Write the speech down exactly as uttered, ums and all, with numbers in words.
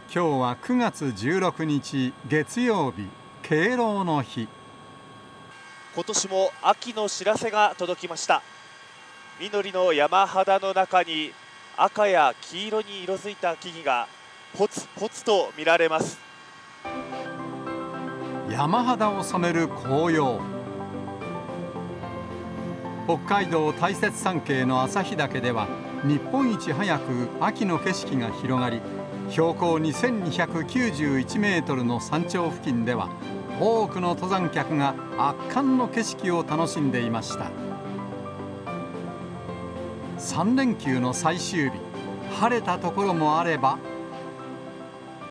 今日はくがつじゅうろくにち月曜日、敬老の日。 今年も秋の知らせが届きました。緑の山肌の中に赤や黄色に色づいた木々がポツポツと見られます。 山肌を染める紅葉。北海道大雪山系の旭岳では日本一早く秋の景色が広がり、標高にせんにひゃくきゅうじゅういちメートルの山頂付近では多くの登山客が圧巻の景色を楽しんでいました。さん連休の最終日、晴れたところもあれば